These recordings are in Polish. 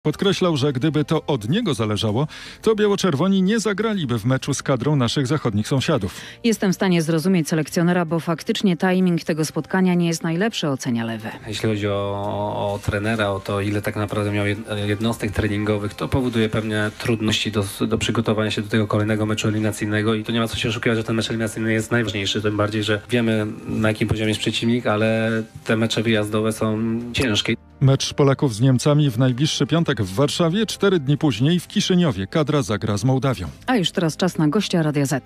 Podkreślał, że gdyby to od niego zależało, to biało-czerwoni nie zagraliby w meczu z kadrą naszych zachodnich sąsiadów. Jestem w stanie zrozumieć selekcjonera, bo faktycznie timing tego spotkania nie jest najlepszy, ocenia Lewy. Jeśli chodzi o trenera, o to, ile tak naprawdę miał jednostek treningowych, to powoduje pewnie trudności do przygotowania się do tego kolejnego meczu eliminacyjnego i to nie ma co się oszukiwać, że ten mecz eliminacyjny jest najważniejszy, tym bardziej, że wiemy, na jakim poziomie jest przeciwnik, ale te mecze wyjazdowe są ciężkie. Mecz Polaków z Niemcami w najbliższy piątek w Warszawie, 4 dni później w Kiszyniowie kadra zagra z Mołdawią. A już teraz czas na gościa Radia Z.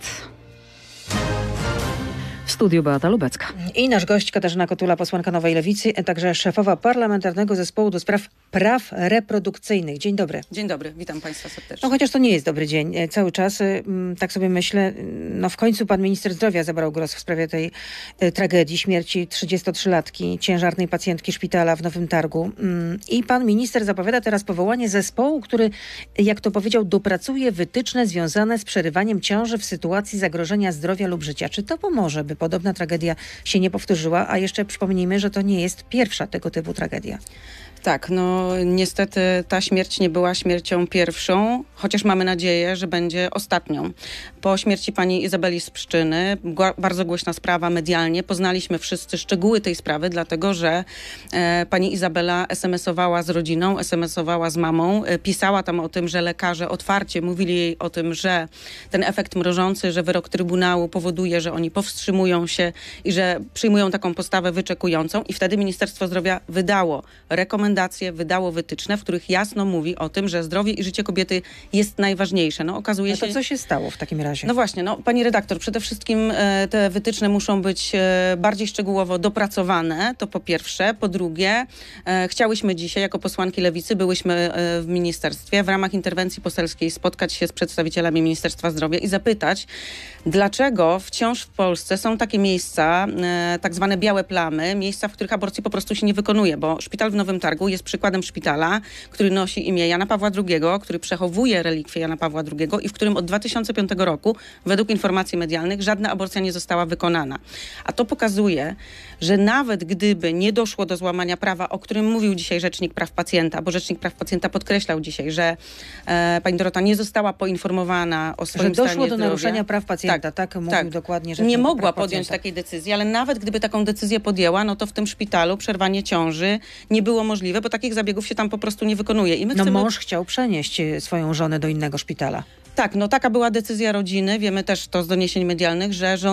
W studiu Beata Lubecka. I nasz gość Katarzyna Kotula, posłanka Nowej Lewicy, także szefowa Parlamentarnego Zespołu do Spraw Praw Reprodukcyjnych. Dzień dobry. Dzień dobry, witam Państwa serdecznie. No chociaż to nie jest dobry dzień. Cały czas, tak sobie myślę, no w końcu pan minister zdrowia zabrał głos w sprawie tej tragedii śmierci 33-latki, ciężarnej pacjentki szpitala w Nowym Targu. I pan minister zapowiada teraz powołanie zespołu, który, jak to powiedział, dopracuje wytyczne związane z przerywaniem ciąży w sytuacji zagrożenia zdrowia lub życia. Czy to pomoże, by podobna tragedia się nie powtórzyła? A jeszcze przypomnijmy, że to nie jest pierwsza tego typu tragedia. Tak, no niestety ta śmierć nie była śmiercią pierwszą, chociaż mamy nadzieję, że będzie ostatnią. Po śmierci pani Izabeli z Pszczyny, bardzo głośna sprawa medialnie, poznaliśmy wszyscy szczegóły tej sprawy, dlatego że pani Izabela SMS-owała z rodziną, SMS-owała z mamą, pisała tam o tym, że lekarze otwarcie mówili jej o tym, że ten efekt mrożący, że wyrok Trybunału powoduje, że oni powstrzymują się i że przyjmują taką postawę wyczekującą i wtedy Ministerstwo Zdrowia wydało rekomendacje, wydało wytyczne, w których jasno mówi o tym, że zdrowie i życie kobiety jest najważniejsze. No okazuje się... co się stało w takim razie? No właśnie, no pani redaktor, przede wszystkim te wytyczne muszą być bardziej szczegółowo dopracowane, to po pierwsze. Po drugie, chciałyśmy dzisiaj, jako posłanki Lewicy, byłyśmy w ministerstwie w ramach interwencji poselskiej spotkać się z przedstawicielami Ministerstwa Zdrowia i zapytać, dlaczego wciąż w Polsce są takie miejsca, tak zwane białe plamy, miejsca, w których aborcji po prostu się nie wykonuje, bo szpital w Nowym Targu jest przykładem szpitala, który nosi imię Jana Pawła II, który przechowuje relikwie Jana Pawła II i w którym od 2005 roku, według informacji medialnych, żadna aborcja nie została wykonana. A to pokazuje, że nawet gdyby nie doszło do złamania prawa, o którym mówił dzisiaj Rzecznik Praw Pacjenta, bo Rzecznik Praw Pacjenta podkreślał dzisiaj, że pani Dorota nie została poinformowana o swoim stanie zdrowia. Że doszło do naruszenia praw pacjenta, tak mówił dokładnie Rzecznik Nie mogła Praw podjąć Pacjenta. takiej decyzji, ale nawet gdyby taką decyzję podjęła, no to w tym szpitalu przerwanie ciąży nie było możliwe, bo takich zabiegów się tam po prostu nie wykonuje. I my chcemy... mąż chciał przenieść swoją żonę do innego szpitala. Tak, no taka była decyzja rodziny. Wiemy też to z doniesień medialnych,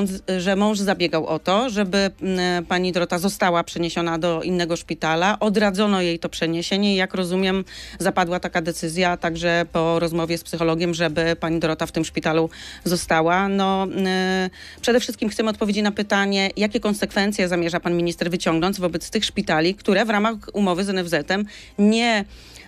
że mąż zabiegał o to, żeby pani Dorota została przeniesiona do innego szpitala. Odradzono jej to przeniesienie i jak rozumiem zapadła taka decyzja, także po rozmowie z psychologiem, żeby pani Dorota w tym szpitalu została. No, przede wszystkim chcemy odpowiedzi na pytanie, jakie konsekwencje zamierza pan minister wyciągnąć wobec tych szpitali, które w ramach umowy z NFZ-em nie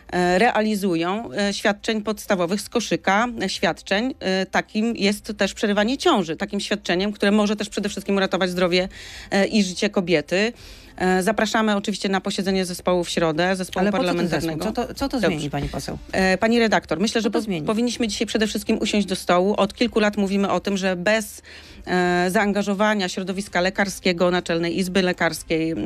realizują świadczeń podstawowych z koszyka świadczeń. Takim jest też przerywanie ciąży. Takim świadczeniem, które może też przede wszystkim uratować zdrowie i życie kobiety. Zapraszamy oczywiście na posiedzenie zespołu w środę, zespołu parlamentarnego. Co to zmieni, pani poseł? Pani redaktor, myślę, że zmieni? powinniśmy dzisiaj przede wszystkim usiąść do stołu. Od kilku lat mówimy o tym, że bez zaangażowania środowiska lekarskiego, Naczelnej Izby Lekarskiej,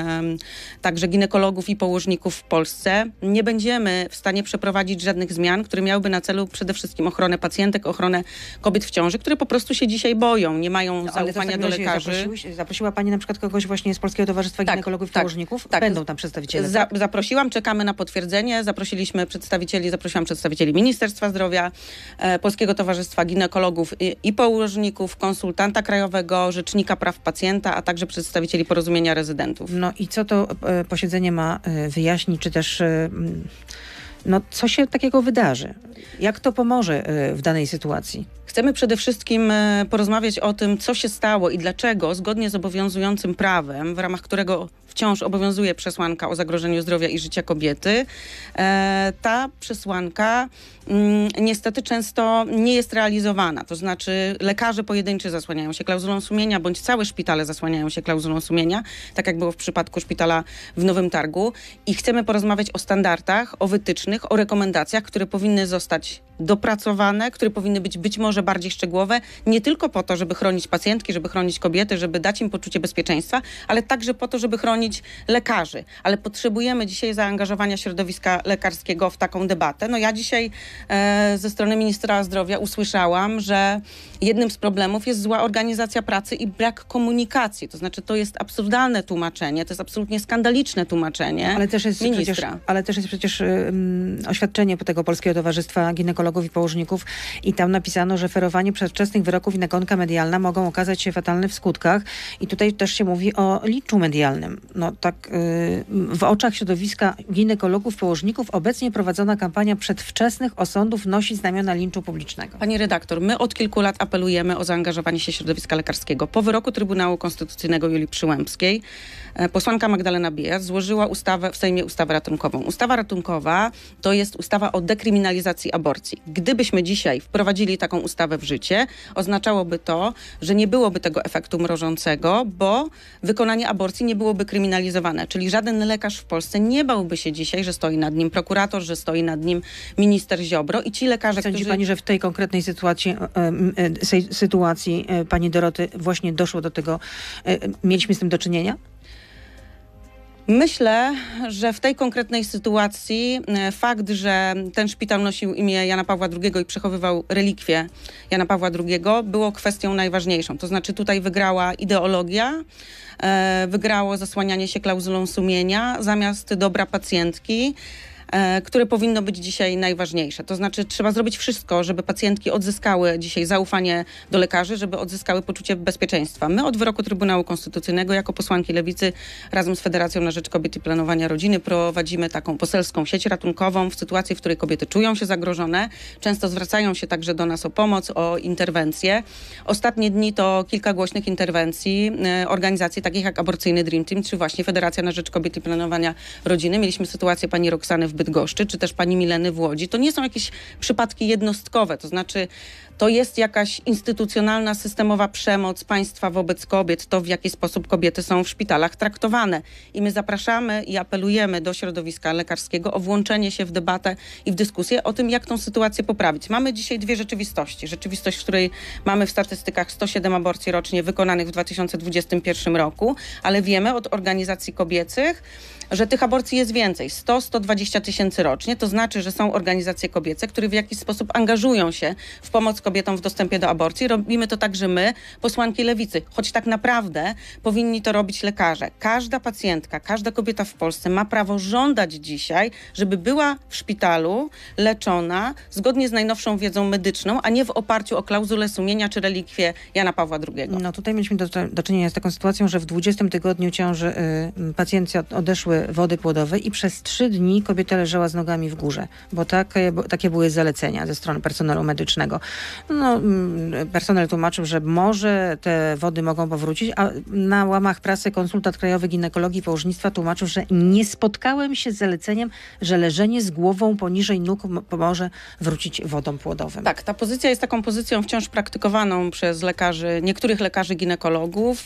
także ginekologów i położników w Polsce, nie będziemy w stanie przeprowadzić żadnych zmian, które miałyby na celu przede wszystkim ochronę pacjentek, ochronę kobiet w ciąży, które po prostu się dzisiaj boją, nie mają zaufania do lekarzy. Zaprosiła pani na przykład kogoś właśnie z Polskiego Towarzystwa Ginekologów i Położników? Tak. Będą tam przedstawiciele. Zaprosiłam, czekamy na potwierdzenie. Zaprosiłam przedstawicieli Ministerstwa Zdrowia, Polskiego Towarzystwa Ginekologów i Położników, konsultanta krajowego, Rzecznika Praw Pacjenta, a także przedstawicieli Porozumienia Rezydentów. No i co to posiedzenie ma wyjaśnić, czy też co się takiego wydarzy? Jak to pomoże w danej sytuacji? Chcemy przede wszystkim porozmawiać o tym, co się stało i dlaczego, zgodnie z obowiązującym prawem, w ramach którego wciąż obowiązuje przesłanka o zagrożeniu zdrowia i życia kobiety, ta przesłanka niestety często nie jest realizowana. To znaczy lekarze pojedynczy zasłaniają się klauzulą sumienia, bądź całe szpitale zasłaniają się klauzulą sumienia, tak jak było w przypadku szpitala w Nowym Targu. I chcemy porozmawiać o standardach, o wytycznych, o rekomendacjach, które powinny zostać dopracowane, które powinny być może bardziej szczegółowe, nie tylko po to, żeby chronić pacjentki, żeby chronić kobiety, żeby dać im poczucie bezpieczeństwa, ale także po to, żeby chronić lekarzy. Ale potrzebujemy dzisiaj zaangażowania środowiska lekarskiego w taką debatę. No ja dzisiaj ze strony ministra zdrowia usłyszałam, że jednym z problemów jest zła organizacja pracy i brak komunikacji. To znaczy, to jest absurdalne tłumaczenie, to jest absolutnie skandaliczne tłumaczenie ministra. Ale też jest przecież oświadczenie tego Polskiego Towarzystwa Ginekologów i Położników i tam napisano, że ferowanie przedwczesnych wyroków i nagonka medialna mogą okazać się fatalne w skutkach. I tutaj też się mówi o linczu medialnym. No tak w oczach środowiska ginekologów, położników obecnie prowadzona kampania przedwczesnych osądów nosi znamiona linczu publicznego. Pani redaktor, my od kilku lat apelujemy o zaangażowanie się środowiska lekarskiego. Po wyroku Trybunału Konstytucyjnego Julii Przyłębskiej posłanka Magdalena Biejat złożyła w Sejmie ustawę ratunkową. Ustawa ratunkowa to jest ustawa o dekryminalizacji aborcji. Gdybyśmy dzisiaj wprowadzili taką ustawę w życie, oznaczałoby to, że nie byłoby tego efektu mrożącego, bo wykonanie aborcji nie byłoby kryminalizowane. Czyli żaden lekarz w Polsce nie bałby się dzisiaj, że stoi nad nim prokurator, że stoi nad nim minister Ziobro i ci lekarze, Sądzi pani, że w tej konkretnej sytuacji pani Doroty właśnie doszło do tego, mieliśmy z tym do czynienia? Myślę, że w tej konkretnej sytuacji fakt, że ten szpital nosił imię Jana Pawła II i przechowywał relikwie Jana Pawła II, było kwestią najważniejszą. To znaczy tutaj wygrała ideologia, wygrało zasłanianie się klauzulą sumienia zamiast dobra pacjentki, które powinno być dzisiaj najważniejsze. To znaczy trzeba zrobić wszystko, żeby pacjentki odzyskały dzisiaj zaufanie do lekarzy, żeby odzyskały poczucie bezpieczeństwa. My od wyroku Trybunału Konstytucyjnego jako posłanki Lewicy razem z Federacją na Rzecz Kobiet i Planowania Rodziny prowadzimy taką poselską sieć ratunkową w sytuacji, w której kobiety czują się zagrożone. Często zwracają się także do nas o pomoc, o interwencję. Ostatnie dni to kilka głośnych interwencji organizacji takich jak Aborcyjny Dream Team, czy właśnie Federacja na Rzecz Kobiet i Planowania Rodziny. Mieliśmy sytuację pani Roxany w Bydgoszczy, czy też pani Mileny w Łodzi. To nie są jakieś przypadki jednostkowe, to znaczy to jest jakaś instytucjonalna, systemowa przemoc państwa wobec kobiet, to w jaki sposób kobiety są w szpitalach traktowane. I my zapraszamy i apelujemy do środowiska lekarskiego o włączenie się w debatę i w dyskusję o tym, jak tą sytuację poprawić. Mamy dzisiaj dwie rzeczywistości. Rzeczywistość, w której mamy w statystykach 107 aborcji rocznie wykonanych w 2021 roku, ale wiemy od organizacji kobiecych, że tych aborcji jest więcej, 100-120 tysięcy rocznie. To znaczy, że są organizacje kobiece, które w jakiś sposób angażują się w pomoc kobietom w dostępie do aborcji. Robimy to także my, posłanki Lewicy, choć tak naprawdę powinni to robić lekarze. Każda pacjentka, każda kobieta w Polsce ma prawo żądać dzisiaj, żeby była w szpitalu leczona zgodnie z najnowszą wiedzą medyczną, a nie w oparciu o klauzulę sumienia czy relikwie Jana Pawła II. No tutaj mieliśmy do czynienia z taką sytuacją, że w 20 tygodniu ciąży pacjentce odeszły wody płodowe i przez 3 dni kobieta leżała z nogami w górze, bo takie były zalecenia ze strony personelu medycznego. No, personel tłumaczył, że może te wody mogą powrócić, a na łamach prasy konsultant krajowy ginekologii i położnictwa tłumaczył, że nie spotkałem się z zaleceniem, że leżenie z głową poniżej nóg pomoże wrócić wodom płodowym. Tak, ta pozycja jest taką pozycją wciąż praktykowaną przez niektórych lekarzy ginekologów.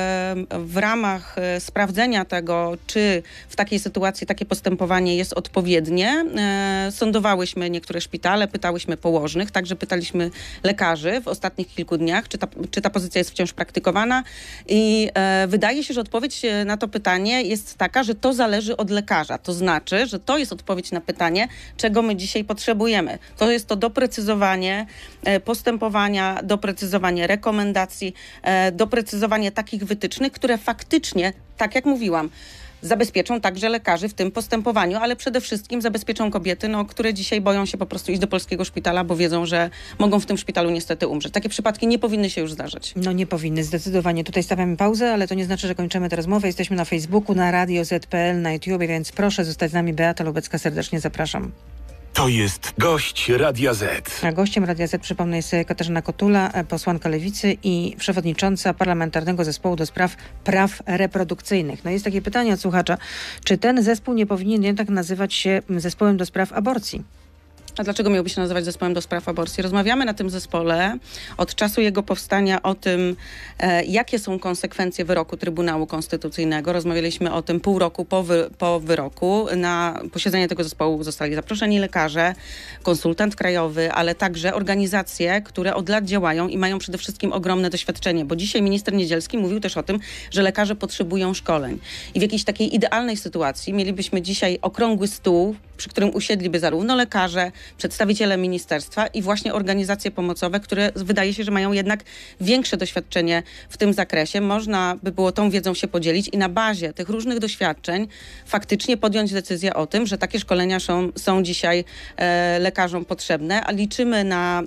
W ramach sprawdzenia tego, czy w takiej sytuacji takie postępowanie jest odpowiednie, sądowałyśmy niektóre szpitale, pytałyśmy położnych, także pytaliśmy lekarzy w ostatnich kilku dniach, czy ta pozycja jest wciąż praktykowana i wydaje się, że odpowiedź na to pytanie jest taka, że to zależy od lekarza. To znaczy, że to jest odpowiedź na pytanie, czego my dzisiaj potrzebujemy. To jest to doprecyzowanie postępowania, doprecyzowanie rekomendacji, doprecyzowanie takich wytycznych, które faktycznie, tak jak mówiłam, zabezpieczą także lekarzy w tym postępowaniu, ale przede wszystkim zabezpieczą kobiety, które dzisiaj boją się po prostu iść do polskiego szpitala, bo wiedzą, że mogą w tym szpitalu niestety umrzeć. Takie przypadki nie powinny się już zdarzyć. No nie powinny, zdecydowanie. Tutaj stawiamy pauzę, ale to nie znaczy, że kończymy tę rozmowę. Jesteśmy na Facebooku, na Radio Z.pl, na YouTubie, więc proszę zostać z nami. Beata Lubecka, serdecznie zapraszam. To jest gość Radia Z. A gościem Radia Z, przypomnę, jest Katarzyna Kotula, posłanka Lewicy i przewodnicząca Parlamentarnego Zespołu do Spraw Praw Reprodukcyjnych. No jest takie pytanie od słuchacza, czy ten zespół nie powinien jednak nazywać się Zespołem do Spraw Aborcji? A dlaczego miałby się nazywać zespołem do spraw aborcji? Rozmawiamy na tym zespole od czasu jego powstania o tym, jakie są konsekwencje wyroku Trybunału Konstytucyjnego. Rozmawialiśmy o tym pół roku po wyroku. Na posiedzenie tego zespołu zostali zaproszeni lekarze, konsultant krajowy, ale także organizacje, które od lat działają i mają przede wszystkim ogromne doświadczenie, bo dzisiaj minister Niedzielski mówił też o tym, że lekarze potrzebują szkoleń. I w jakiejś takiej idealnej sytuacji mielibyśmy dzisiaj okrągły stół, przy którym usiedliby zarówno lekarze, przedstawiciele ministerstwa i właśnie organizacje pomocowe, które wydaje się, że mają jednak większe doświadczenie w tym zakresie. Można by było tą wiedzą się podzielić i na bazie tych różnych doświadczeń faktycznie podjąć decyzję o tym, że takie szkolenia są dzisiaj lekarzom potrzebne, a liczymy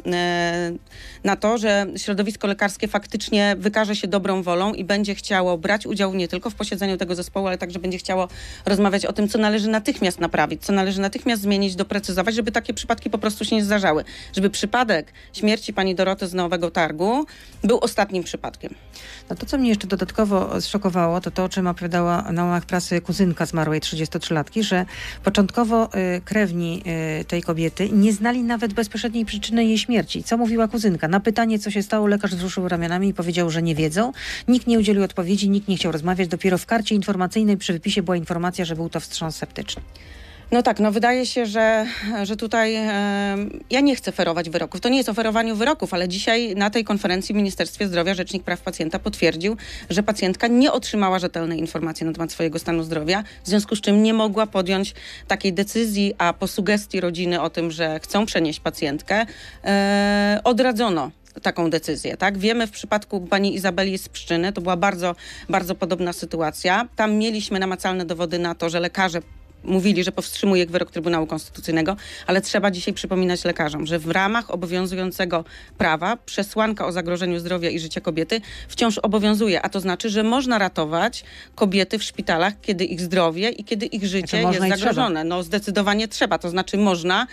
na to, że środowisko lekarskie faktycznie wykaże się dobrą wolą i będzie chciało brać udział nie tylko w posiedzeniu tego zespołu, ale także będzie chciało rozmawiać o tym, co należy natychmiast naprawić, co należy natychmiast zmienić, doprecyzować, żeby takie przypadki po prostu się nie zdarzały. Żeby przypadek śmierci pani Doroty z Nowego Targu był ostatnim przypadkiem. No to, co mnie jeszcze dodatkowo zszokowało, to o czym opowiadała na łamach prasy kuzynka zmarłej 33-latki, że początkowo krewni tej kobiety nie znali nawet bezpośredniej przyczyny jej śmierci. Co mówiła kuzynka? Na pytanie, co się stało, lekarz wzruszył ramionami i powiedział, że nie wiedzą. Nikt nie udzielił odpowiedzi, nikt nie chciał rozmawiać. Dopiero w karcie informacyjnej przy wypisie była informacja, że był to wstrząs septyczny. No tak, wydaje się, że tutaj ja nie chcę ferować wyroków. To nie jest o ferowaniu wyroków, ale dzisiaj na tej konferencji w Ministerstwie Zdrowia Rzecznik Praw Pacjenta potwierdził, że pacjentka nie otrzymała rzetelnej informacji na temat swojego stanu zdrowia, w związku z czym nie mogła podjąć takiej decyzji, a po sugestii rodziny o tym, że chcą przenieść pacjentkę, odradzono taką decyzję, tak? Wiemy w przypadku pani Izabeli z Pszczyny, to była bardzo, bardzo podobna sytuacja. Tam mieliśmy namacalne dowody na to, że lekarze mówili, że powstrzymuje wyrok Trybunału Konstytucyjnego, ale trzeba dzisiaj przypominać lekarzom, że w ramach obowiązującego prawa przesłanka o zagrożeniu zdrowia i życia kobiety wciąż obowiązuje, a to znaczy, że można ratować kobiety w szpitalach, kiedy ich zdrowie i kiedy ich życie jest zagrożone. No zdecydowanie trzeba, to znaczy można.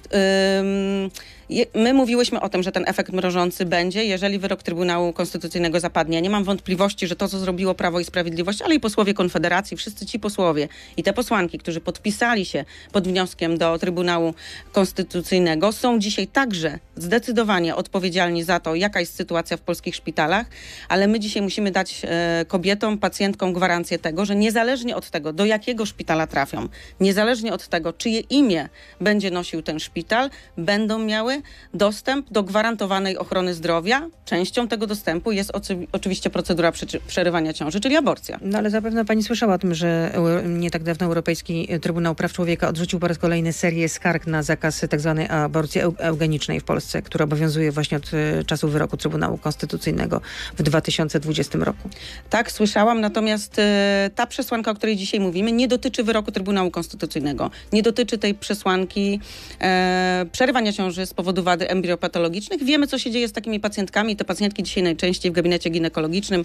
My mówiłyśmy o tym, że ten efekt mrożący będzie, jeżeli wyrok Trybunału Konstytucyjnego zapadnie. Nie mam wątpliwości, że to, co zrobiło Prawo i Sprawiedliwość, ale i posłowie Konfederacji, wszyscy ci posłowie i te posłanki, którzy podpisali się pod wnioskiem do Trybunału Konstytucyjnego, są dzisiaj także zdecydowanie odpowiedzialni za to, jaka jest sytuacja w polskich szpitalach, ale my dzisiaj musimy dać kobietom, pacjentkom gwarancję tego, że niezależnie od tego, do jakiego szpitala trafią, niezależnie od tego, czyje imię będzie nosił ten szpital, będą miały dostęp do gwarantowanej ochrony zdrowia. Częścią tego dostępu jest oczywiście procedura przerywania ciąży, czyli aborcja. No ale zapewne pani słyszała o tym, że nie tak dawno Europejski Trybunał Praw Człowieka odrzucił po raz kolejny serię skarg na zakaz tzw. aborcji eugenicznej w Polsce, która obowiązuje właśnie od czasu wyroku Trybunału Konstytucyjnego w 2020 roku. Tak, słyszałam, natomiast ta przesłanka, o której dzisiaj mówimy, nie dotyczy wyroku Trybunału Konstytucyjnego. Nie dotyczy tej przesłanki przerywania ciąży z powodu wady embriopatologicznych. Wiemy, co się dzieje z takimi pacjentkami. Te pacjentki dzisiaj najczęściej w gabinecie ginekologicznym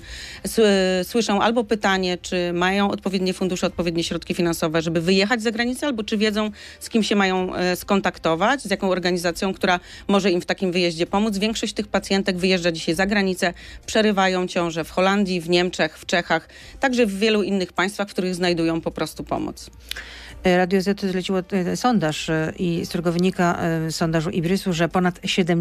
słyszą albo pytanie, czy mają odpowiednie fundusze, odpowiednie środki finansowe, żeby wyjechać za granicę, albo czy wiedzą, z kim się mają skontaktować, z jaką organizacją, która może im w takim wyjeździe pomóc. Większość tych pacjentek wyjeżdża dzisiaj za granicę, przerywają ciążę w Holandii, w Niemczech, w Czechach, także w wielu innych państwach, w których znajdują po prostu pomoc. Radio Z zleciło sondaż i z którego wynika sondażu Ibrysu, że ponad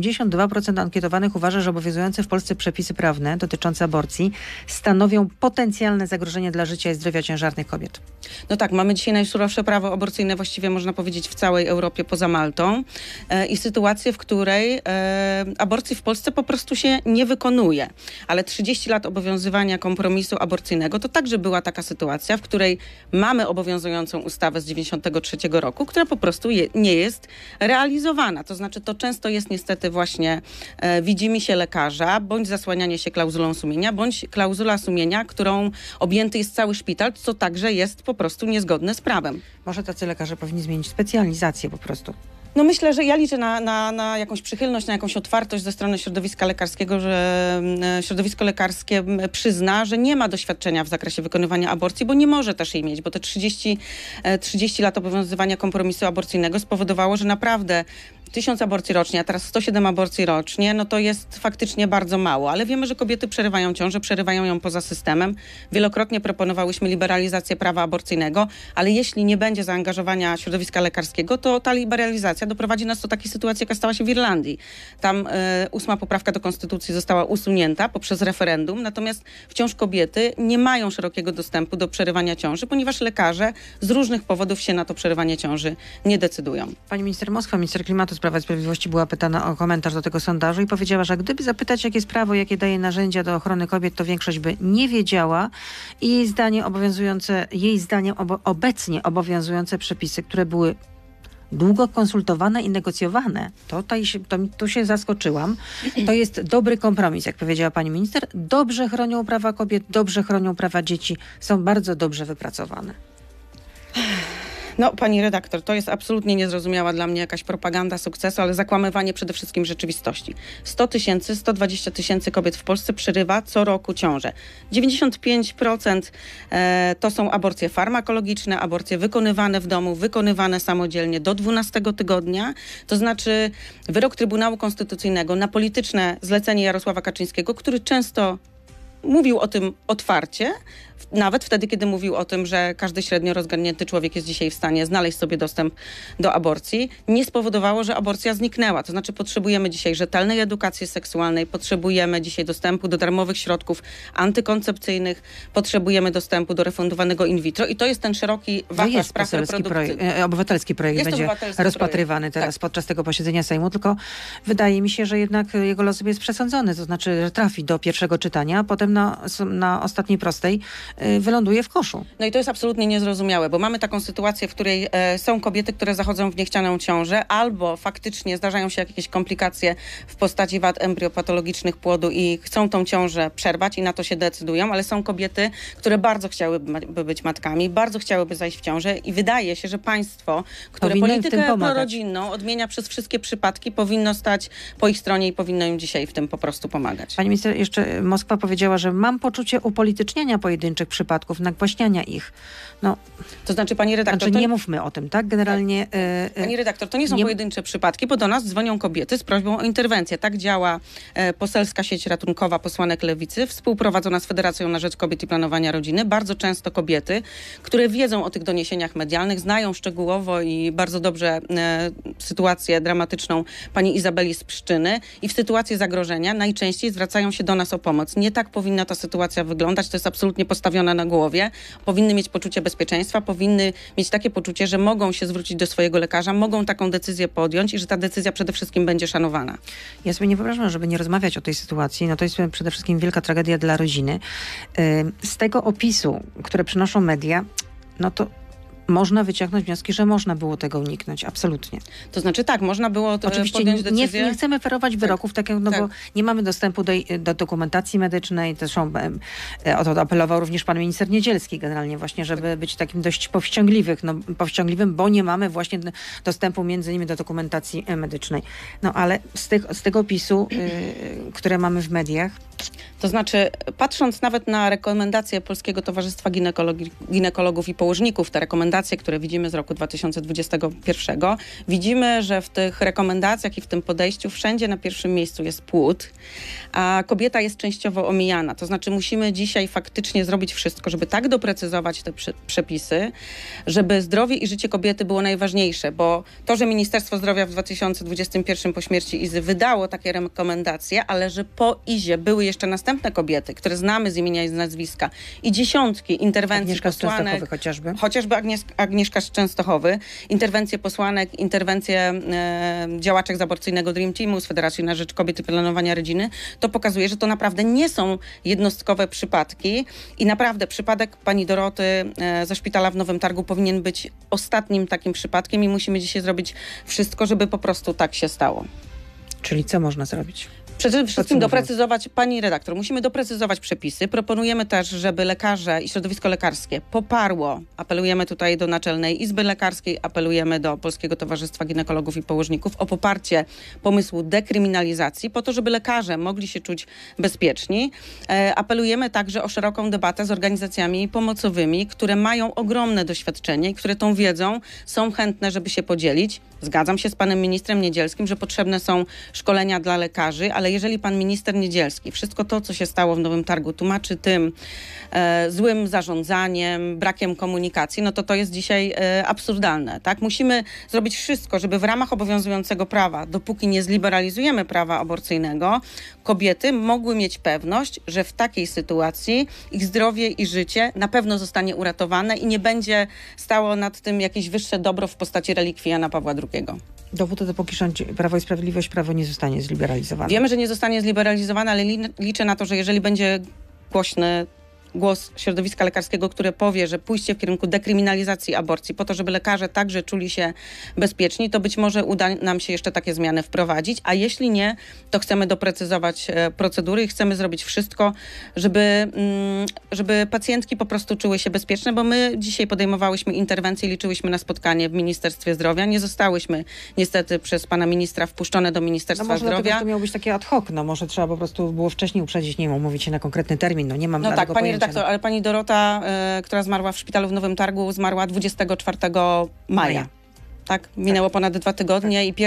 72% ankietowanych uważa, że obowiązujące w Polsce przepisy prawne dotyczące aborcji stanowią potencjalne zagrożenie dla życia i zdrowia ciężarnych kobiet. No tak, mamy dzisiaj najsurowsze prawo aborcyjne właściwie można powiedzieć w całej Europie poza Maltą i sytuację, w której aborcji w Polsce po prostu się nie wykonuje. Ale 30 lat obowiązywania kompromisu aborcyjnego to także była taka sytuacja, w której mamy obowiązującą ustawę z 1993 roku, która po prostu nie jest realizowana. To znaczy to często jest niestety właśnie widzimy się lekarza, bądź zasłanianie się klauzulą sumienia, bądź klauzula sumienia, którą objęty jest cały szpital, co także jest po prostu niezgodne z prawem. Może tacy lekarze powinni zmienić specjalizację po prostu. No myślę, że ja liczę na jakąś przychylność, na jakąś otwartość ze strony środowiska lekarskiego, że środowisko lekarskie przyzna, że nie ma doświadczenia w zakresie wykonywania aborcji, bo nie może też jej mieć, bo te 30 lat obowiązywania kompromisu aborcyjnego spowodowało, że naprawdę 1000 aborcji rocznie, a teraz 107 aborcji rocznie, no to jest faktycznie bardzo mało, ale wiemy, że kobiety przerywają ciążę, przerywają ją poza systemem. Wielokrotnie proponowałyśmy liberalizację prawa aborcyjnego, ale jeśli nie będzie zaangażowania środowiska lekarskiego, to ta liberalizacja doprowadzi nas do takiej sytuacji, jaka stała się w Irlandii. Tam 8. poprawka do konstytucji została usunięta poprzez referendum, natomiast wciąż kobiety nie mają szerokiego dostępu do przerywania ciąży, ponieważ lekarze z różnych powodów się na to przerywanie ciąży nie decydują. Pani minister Moskwa, minister klimatu, Prawa i Sprawiedliwości, była pytana o komentarz do tego sondażu i powiedziała, że gdyby zapytać, jakie jest prawo, jakie daje narzędzia do ochrony kobiet, to większość by nie wiedziała i jej zdaniem obecnie obowiązujące przepisy, które były długo konsultowane i negocjowane, tu się zaskoczyłam. To jest dobry kompromis, jak powiedziała pani minister. Dobrze chronią prawa kobiet, dobrze chronią prawa dzieci, są bardzo dobrze wypracowane. No, pani redaktor, to jest absolutnie niezrozumiała dla mnie jakaś propaganda sukcesu, ale zakłamywanie przede wszystkim rzeczywistości. 100 000, 120 000 kobiet w Polsce przerywa co roku ciążę. 95% to są aborcje farmakologiczne, aborcje wykonywane w domu, wykonywane samodzielnie do 12 tygodnia. To znaczy wyrok Trybunału Konstytucyjnego na polityczne zlecenie Jarosława Kaczyńskiego, który często mówił o tym otwarcie, nawet wtedy, kiedy mówił o tym, że każdy średnio rozgarnięty człowiek jest dzisiaj w stanie znaleźć sobie dostęp do aborcji, nie spowodowało, że aborcja zniknęła. To znaczy potrzebujemy dzisiaj rzetelnej edukacji seksualnej, potrzebujemy dzisiaj dostępu do darmowych środków antykoncepcyjnych, potrzebujemy dostępu do refundowanego in vitro i to jest ten szeroki wachlarz spraw reprodukcyjnych. Obywatelski projekt będzie rozpatrywany teraz podczas tego posiedzenia Sejmu, tylko wydaje mi się, że jednak jego los jest przesądzony, to znaczy, że trafi do pierwszego czytania, a potem na ostatniej prostej wyląduje w koszu. No i to jest absolutnie niezrozumiałe, bo mamy taką sytuację, w której są kobiety, które zachodzą w niechcianą ciążę, albo faktycznie zdarzają się jakieś komplikacje w postaci wad embriopatologicznych płodu i chcą tą ciążę przerwać i na to się decydują, ale są kobiety, które bardzo chciałyby być matkami, bardzo chciałyby zajść w ciążę i wydaje się, że państwo, które politykę prorodzinną odmienia przez wszystkie przypadki, powinno stać po ich stronie i powinno im dzisiaj w tym po prostu pomagać. Pani minister, jeszcze Moskwa powiedziała, że mam poczucie upolityczniania pojedynczych przypadków, nagłaśniania ich. No, to znaczy, pani redaktor... Znaczy, nie mówmy o tym, tak? Generalnie... Pani redaktor, to nie są pojedyncze przypadki, bo do nas dzwonią kobiety z prośbą o interwencję. Tak działa poselska sieć ratunkowa posłanek Lewicy, współprowadzona z Federacją na Rzecz Kobiet i Planowania Rodziny. Bardzo często kobiety, które wiedzą o tych doniesieniach medialnych, znają szczegółowo i bardzo dobrze sytuację dramatyczną pani Izabeli z Pszczyny i w sytuacji zagrożenia najczęściej zwracają się do nas o pomoc. Nie tak powinna ta sytuacja wyglądać, to jest absolutnie postawione na głowie. Powinny mieć poczucie bezpieczeństwa, powinny mieć takie poczucie, że mogą się zwrócić do swojego lekarza, mogą taką decyzję podjąć i że ta decyzja przede wszystkim będzie szanowana. Ja sobie nie wyobrażam, żeby nie rozmawiać o tej sytuacji. No to jest przede wszystkim wielka tragedia dla rodziny. Z tego opisu, które przynoszą media, no to można wyciągnąć wnioski, że można było tego uniknąć. Absolutnie. To znaczy tak, można było oczywiście podjąć decyzję. Nie chcemy ferować wyroków, bo nie mamy dostępu do dokumentacji medycznej. Zresztą o to apelował również pan minister Niedzielski generalnie właśnie, żeby być takim dość powściągliwym, bo nie mamy właśnie dostępu między innymi do dokumentacji medycznej. No ale z tego opisu, które mamy w mediach, to znaczy, patrząc nawet na rekomendacje Polskiego Towarzystwa Ginekologów i Położników, te rekomendacje, które widzimy z roku 2021, widzimy, że w tych rekomendacjach i w tym podejściu wszędzie na pierwszym miejscu jest płód, a kobieta jest częściowo omijana. To znaczy, musimy dzisiaj faktycznie zrobić wszystko, żeby tak doprecyzować te przepisy, żeby zdrowie i życie kobiety było najważniejsze, bo to, że Ministerstwo Zdrowia w 2021 po śmierci Izy wydało takie rekomendacje, ale że po Izie były jeszcze następne kobiety, które znamy z imienia i z nazwiska i dziesiątki interwencji Agnieszka posłanek, chociażby Agnieszka z Częstochowy, interwencje posłanek, interwencje działaczek z aborcyjnego Dream Teamu, z Federacji na Rzecz Kobiet i Planowania Rodziny, to pokazuje, że to naprawdę nie są jednostkowe przypadki i naprawdę przypadek pani Doroty ze szpitala w Nowym Targu powinien być ostatnim takim przypadkiem i musimy dzisiaj zrobić wszystko, żeby po prostu tak się stało. Czyli co można zrobić? Przede wszystkim doprecyzować, pani redaktor, musimy doprecyzować przepisy. Proponujemy też, żeby lekarze i środowisko lekarskie poparło, apelujemy tutaj do Naczelnej Izby Lekarskiej, apelujemy do Polskiego Towarzystwa Ginekologów i Położników o poparcie pomysłu dekryminalizacji, po to, żeby lekarze mogli się czuć bezpieczni. Apelujemy także o szeroką debatę z organizacjami pomocowymi, które mają ogromne doświadczenie i które tą wiedzą są chętne, żeby się podzielić. Zgadzam się z panem ministrem Niedzielskim, że potrzebne są szkolenia dla lekarzy, ale jeżeli pan minister Niedzielski wszystko to, co się stało w Nowym Targu, tłumaczy tym złym zarządzaniem, brakiem komunikacji, no to jest dzisiaj absurdalne. Tak? Musimy zrobić wszystko, żeby w ramach obowiązującego prawa, dopóki nie zliberalizujemy prawa aborcyjnego, kobiety mogły mieć pewność, że w takiej sytuacji ich zdrowie i życie na pewno zostanie uratowane i nie będzie stało nad tym jakieś wyższe dobro w postaci relikwii Jana Pawła II. Dopóty, dopóki rządzi Prawo i Sprawiedliwość, prawo nie zostanie zliberalizowane. Wiemy, że nie zostanie zliberalizowane, ale liczę na to, że jeżeli będzie głośny głos środowiska lekarskiego, które powie, że pójście w kierunku dekryminalizacji aborcji po to, żeby lekarze także czuli się bezpieczni, to być może uda nam się jeszcze takie zmiany wprowadzić, a jeśli nie, to chcemy doprecyzować procedury i chcemy zrobić wszystko, żeby pacjentki po prostu czuły się bezpieczne, bo my dzisiaj podejmowałyśmy interwencje i liczyłyśmy na spotkanie w Ministerstwie Zdrowia. Nie zostałyśmy niestety przez pana ministra wpuszczone do Ministerstwa może dlatego, Zdrowia. że to miało być takie ad hoc, może trzeba po prostu było wcześniej uprzedzić, nie wiem, umówić się na konkretny termin, nie mam No tak, żadnego pani pojęcia. redaktor, ale pani Dorota, która zmarła w szpitalu w Nowym Targu, zmarła 24 maja. Tak, minęło ponad 2 tygodnie i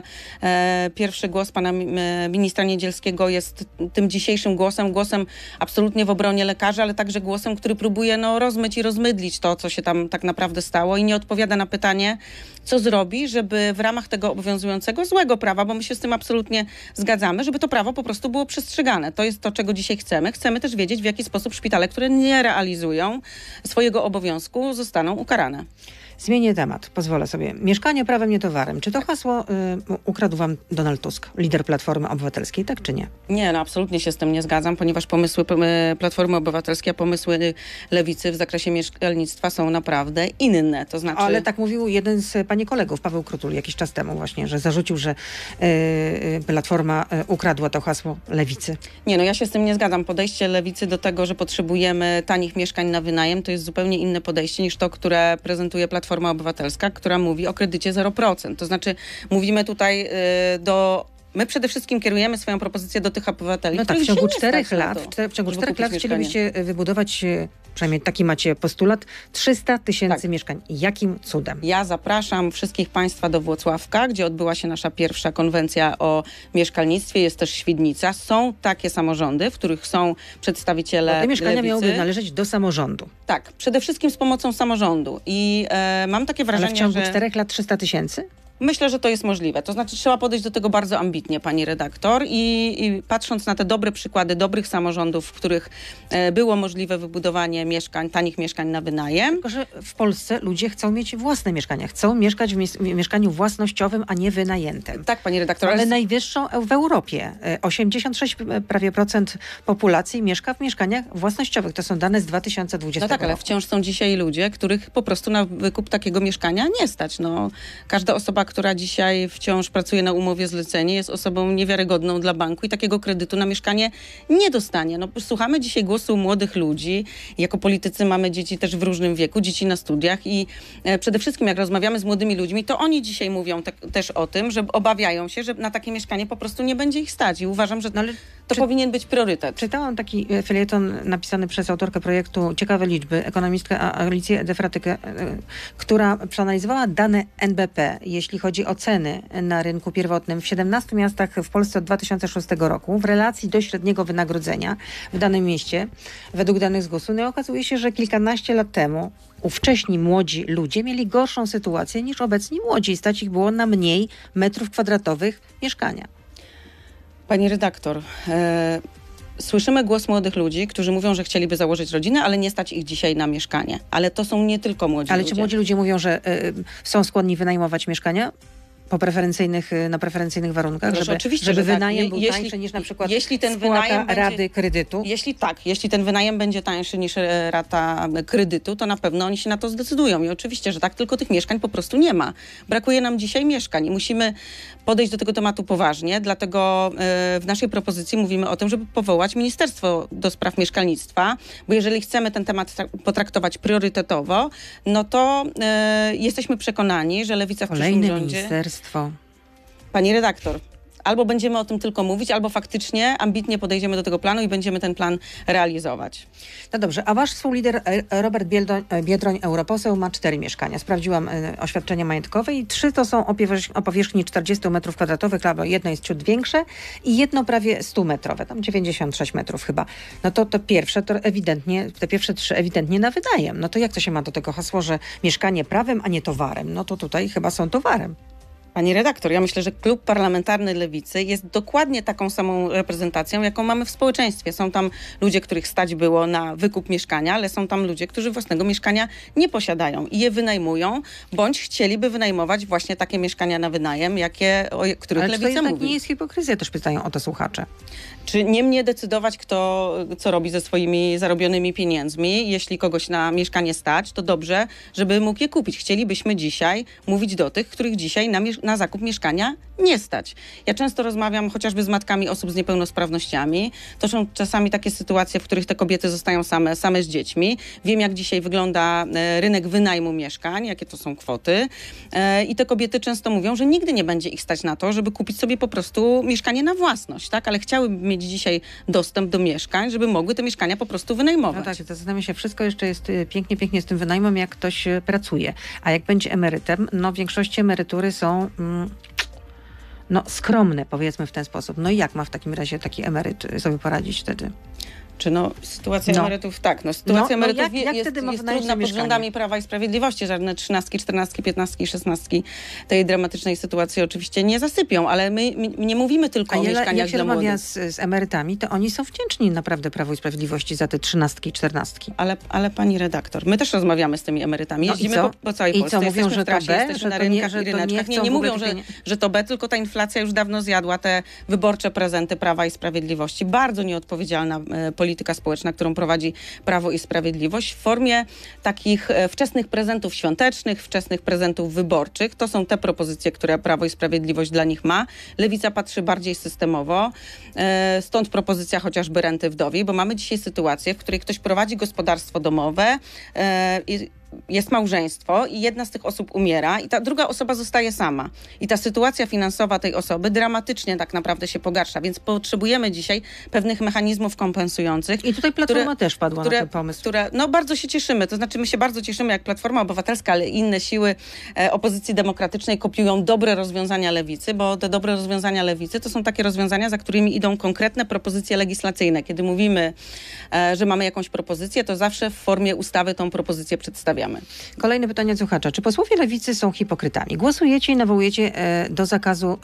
pierwszy głos pana ministra Niedzielskiego jest tym dzisiejszym głosem absolutnie w obronie lekarzy, ale także głosem, który próbuje rozmyć i rozmydlić to, co się tam tak naprawdę stało i nie odpowiada na pytanie, co zrobi, żeby w ramach tego obowiązującego złego prawa, bo my się z tym absolutnie zgadzamy, żeby to prawo po prostu było przestrzegane. To jest to, czego dzisiaj chcemy. Chcemy też wiedzieć, w jaki sposób szpitale, które nie realizują swojego obowiązku, zostaną ukarane. Zmienię temat, pozwolę sobie. Mieszkanie prawem, nie towarem. Czy to hasło ukradł wam Donald Tusk, lider Platformy Obywatelskiej, tak czy nie? Nie, absolutnie się z tym nie zgadzam, ponieważ pomysły Platformy Obywatelskiej, a pomysły Lewicy w zakresie mieszkalnictwa są naprawdę inne. To znaczy... Ale tak mówił jeden z pani kolegów, Paweł Krutul, jakiś czas temu właśnie, że zarzucił, że Platforma ukradła to hasło Lewicy. Nie, ja się z tym nie zgadzam. Podejście Lewicy do tego, że potrzebujemy tanich mieszkań na wynajem, to jest zupełnie inne podejście niż to, które prezentuje Platforma Obywatelska, która mówi o kredycie 0%. To znaczy mówimy tutaj my przede wszystkim kierujemy swoją propozycję do tych obywateli, No tak, w których ciągu się nie 4 stać na lat, to, w ciągu żeby 4 kupić lat mieszkanie. chcielibyście wybudować, przynajmniej taki macie postulat, 300 000 Tak. mieszkań. Jakim cudem? Ja zapraszam wszystkich państwa do Włocławka, gdzie odbyła się nasza pierwsza konwencja o mieszkalnictwie. Jest też Świdnica. Są takie samorządy, w których są przedstawiciele Te mieszkania Lewicy. miałyby należeć do samorządu. Tak, przede wszystkim z pomocą samorządu. I mam takie Ale wrażenie, w ciągu że 4 lat 300 000? myślę, że to jest możliwe. To znaczy trzeba podejść do tego bardzo ambitnie, pani redaktor. I patrząc na te dobre przykłady dobrych samorządów, w których było możliwe wybudowanie mieszkań, tanich mieszkań na wynajem. Tylko, że w Polsce ludzie chcą mieć własne mieszkania. Chcą mieszkać w mieszkaniu własnościowym, a nie wynajętym. Tak, pani redaktor. Ale najwyższą w Europie. 86% prawie procent populacji mieszka w mieszkaniach własnościowych. To są dane z 2020 No tak, ale roku. wciąż są dzisiaj ludzie, których po prostu na wykup takiego mieszkania nie stać. Każda osoba, która dzisiaj wciąż pracuje na umowie zlecenie, jest osobą niewiarygodną dla banku i takiego kredytu na mieszkanie nie dostanie. Słuchamy dzisiaj głosu młodych ludzi. Jako politycy mamy dzieci też w różnym wieku, dzieci na studiach i przede wszystkim jak rozmawiamy z młodymi ludźmi, to oni dzisiaj mówią też o tym, że obawiają się, że na takie mieszkanie po prostu nie będzie ich stać i uważam, że to powinien być priorytet. Czytałam taki felieton napisany przez autorkę projektu Ciekawe liczby, ekonomistkę Alicję Defratykę, która przeanalizowała dane NBP, jeśli chodzi o ceny na rynku pierwotnym w 17 miastach w Polsce od 2006 roku w relacji do średniego wynagrodzenia w danym mieście, według danych z GUS-u. No i okazuje się, że kilkanaście lat temu ówcześni młodzi ludzie mieli gorszą sytuację niż obecni młodzi i stać ich było na mniej metrów kwadratowych mieszkania. Pani redaktor, słyszymy głos młodych ludzi, którzy mówią, że chcieliby założyć rodzinę, ale nie stać ich dzisiaj na mieszkanie. Ale to są nie tylko młodzi Ale ludzie. ci młodzi ludzie mówią, że są skłonni wynajmować mieszkania na preferencyjnych warunkach, Proszę, oczywiście, żeby że tak. wynajem był tańszy niż na przykład jeśli ten spłata wynajem będzie- raty kredytu. Jeśli ten wynajem będzie tańszy niż rata kredytu, to na pewno oni się na to zdecydują. I oczywiście, że tak, tylko tych mieszkań po prostu nie ma. Brakuje nam dzisiaj mieszkań i musimy podejść do tego tematu poważnie, dlatego w naszej propozycji mówimy o tym, żeby powołać Ministerstwo do Spraw Mieszkalnictwa, bo jeżeli chcemy ten temat potraktować priorytetowo, no to jesteśmy przekonani, że Lewica w przyszłym Kolejne rządzie... ministerstwo. Pani redaktor, Albo będziemy o tym tylko mówić, albo faktycznie ambitnie podejdziemy do tego planu i będziemy ten plan realizować. No dobrze, a wasz współlider Robert Biedroń, europoseł, ma 4 mieszkania. Sprawdziłam oświadczenia majątkowe i 3 to są o powierzchni 40 m2, albo jedno jest ciut większe i jedno prawie 100-metrowe, tam 96 metrów chyba. No to pierwsze to ewidentnie, te pierwsze 3 ewidentnie na wynajem. No to jak to się ma do tego hasło, że mieszkanie prawem, a nie towarem? No to tutaj chyba są towarem. Pani redaktor, ja myślę, że klub parlamentarny Lewicy jest dokładnie taką samą reprezentacją, jaką mamy w społeczeństwie. Są tam ludzie, których stać było na wykup mieszkania, ale są tam ludzie, którzy własnego mieszkania nie posiadają i je wynajmują, bądź chcieliby wynajmować właśnie takie mieszkania na wynajem, o których Ale czy to Lewica jednak mówi. nie jest hipokryzja, też pytają o to słuchacze. Czy nie mnie decydować, kto co robi ze swoimi zarobionymi pieniędzmi? Jeśli kogoś na mieszkanie stać, to dobrze, żeby mógł je kupić. Chcielibyśmy dzisiaj mówić do tych, których dzisiaj na zakup mieszkania nie stać. Ja często rozmawiam chociażby z matkami osób z niepełnosprawnościami. To są czasami takie sytuacje, w których te kobiety zostają same z dziećmi. Wiem, jak dzisiaj wygląda rynek wynajmu mieszkań, jakie to są kwoty. I te kobiety często mówią, że nigdy nie będzie ich stać na to, żeby kupić sobie po prostu mieszkanie na własność, tak? Ale chciałyby mieć dzisiaj dostęp do mieszkań, żeby mogły te mieszkania po prostu wynajmować. No tak, zastanawiam się, wszystko jeszcze jest pięknie z tym wynajmem, jak ktoś pracuje. A jak będzie emerytem, no w większości emerytury są skromne, powiedzmy w ten sposób. No i jak ma w takim razie taki emeryt sobie poradzić wtedy? Czy sytuacja emerytów, sytuacja emerytów jak jest wtedy ma trudna wynająć pod mieszkanie? rządami Prawa i Sprawiedliwości. Żadne 13, 14, 15, 16 tej dramatycznej sytuacji oczywiście nie zasypią, ale my nie mówimy tylko o mieszkaniach jak się dla rozmawia młodych. z emerytami, to oni są wdzięczni naprawdę Prawu i Sprawiedliwości za te 13 i 14. Ale pani redaktor, my też rozmawiamy z tymi emerytami. No i Jeździmy co? po całej I Polsce. co, mówią, Jesteśmy że w trasie, to B, jesteśmy że na to nie- rynkach że i to nie ryneczkach. chcą Nie w ogóle mówią, tych że to B, tylko ta inflacja już dawno zjadła te wyborcze prezenty Prawa i Sprawiedliwości. Bardzo nieodpowiedzialna polityka społeczna, którą prowadzi Prawo i Sprawiedliwość w formie takich wczesnych prezentów świątecznych, wczesnych prezentów wyborczych. To są te propozycje, które Prawo i Sprawiedliwość dla nich ma. Lewica patrzy bardziej systemowo. Stąd propozycja chociażby renty wdowiej, bo mamy dzisiaj sytuację, w której ktoś prowadzi gospodarstwo domowe, jest małżeństwo i jedna z tych osób umiera i ta druga osoba zostaje sama. I ta sytuacja finansowa tej osoby dramatycznie tak naprawdę się pogarsza, więc potrzebujemy dzisiaj pewnych mechanizmów kompensujących. I tutaj Platforma też padła na ten pomysł. Bardzo się cieszymy. To znaczy my się bardzo cieszymy, jak Platforma Obywatelska, ale inne siły opozycji demokratycznej kopiują dobre rozwiązania Lewicy, bo te dobre rozwiązania Lewicy to są takie rozwiązania, za którymi idą konkretne propozycje legislacyjne. Kiedy mówimy, że mamy jakąś propozycję, to zawsze w formie ustawy tą propozycję przedstawiamy. Kolejne pytanie od słuchacza. Czy posłowie Lewicy są hipokrytami? Głosujecie i nawołujecie do zakazu,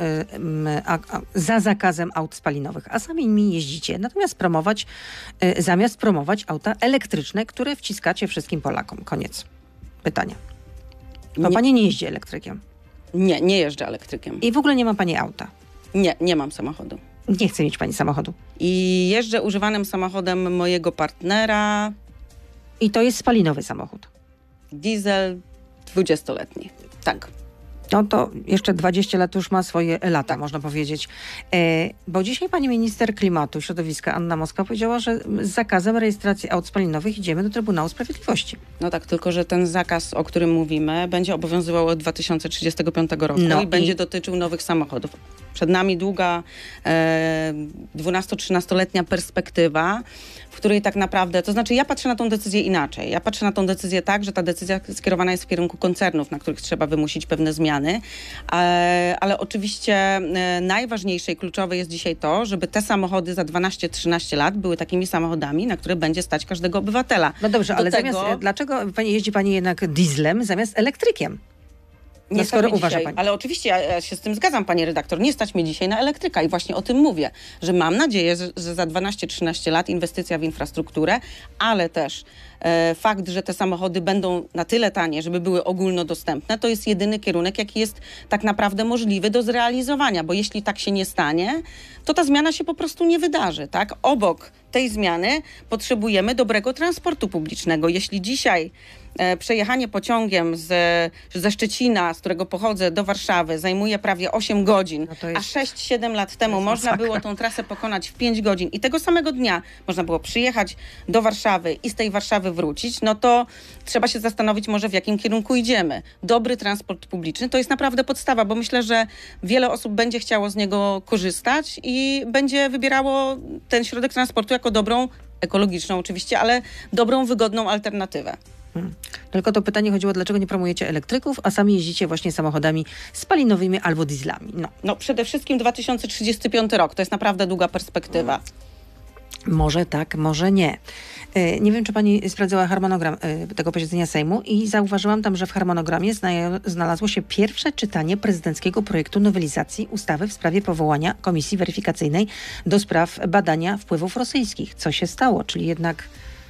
za zakazem aut spalinowych, a sami nimi jeździcie. Natomiast zamiast promować auta elektryczne, które wciskacie wszystkim Polakom. Koniec pytania. Bo pani nie jeździ elektrykiem. Nie jeżdżę elektrykiem. I w ogóle nie ma pani auta. Nie mam samochodu. Nie chce mieć pani samochodu. I jeżdżę używanym samochodem mojego partnera. I to jest spalinowy samochód. Diesel 20-letni. Tak. No to jeszcze 20 lat już ma swoje lata, można powiedzieć. Bo dzisiaj pani minister klimatu, środowiska Anna Moskwa powiedziała, że z zakazem rejestracji aut spalinowych idziemy do Trybunału Sprawiedliwości. No tak, tylko że ten zakaz, o którym mówimy, będzie obowiązywał od 2035 roku i będzie dotyczył nowych samochodów. Przed nami długa 12-13-letnia perspektywa, w której tak naprawdę, to znaczy ja patrzę na tą decyzję inaczej. Ja patrzę na tą decyzję tak, że ta decyzja skierowana jest w kierunku koncernów, na których trzeba wymusić pewne zmiany, ale oczywiście najważniejsze i kluczowe jest dzisiaj to, żeby te samochody za 12-13 lat były takimi samochodami, na które będzie stać każdego obywatela. No dobrze, ale dlaczego jeździ pani jednak dieslem zamiast elektrykiem? Nie skoro uważa pani. Ale oczywiście ja się z tym zgadzam, pani redaktor. Nie stać mnie dzisiaj na elektryka i właśnie o tym mówię, że mam nadzieję, że za 12-13 lat inwestycja w infrastrukturę, ale też fakt, że te samochody będą na tyle tanie, żeby były ogólnodostępne, to jest jedyny kierunek, jaki jest tak naprawdę możliwy do zrealizowania, bo jeśli tak się nie stanie, to ta zmiana się po prostu nie wydarzy, tak? Obok tej zmiany potrzebujemy dobrego transportu publicznego. Jeśli dzisiaj przejechanie pociągiem ze Szczecina, z którego pochodzę, do Warszawy zajmuje prawie 8 godzin, No to jest- a 6-7 lat temu można było tą trasę pokonać w 5 godzin i tego samego dnia można było przyjechać do Warszawy i z tej Warszawy wrócić, no to trzeba się zastanowić może w jakim kierunku idziemy. Dobry transport publiczny to jest naprawdę podstawa, bo myślę, że wiele osób będzie chciało z niego korzystać i będzie wybierało ten środek transportu jako dobrą, ekologiczną oczywiście, ale dobrą, wygodną alternatywę. Tylko to pytanie chodziło, dlaczego nie promujecie elektryków, a sami jeździcie właśnie samochodami spalinowymi albo dieslami. No, No przede wszystkim 2035 rok, to jest naprawdę długa perspektywa. może tak, może nie. Nie wiem, czy pani sprawdzała harmonogram tego posiedzenia Sejmu i zauważyłam tam, że w harmonogramie znalazło się pierwsze czytanie prezydenckiego projektu nowelizacji ustawy w sprawie powołania Komisji Weryfikacyjnej do spraw badania wpływów rosyjskich. Co się stało? Czyli jednak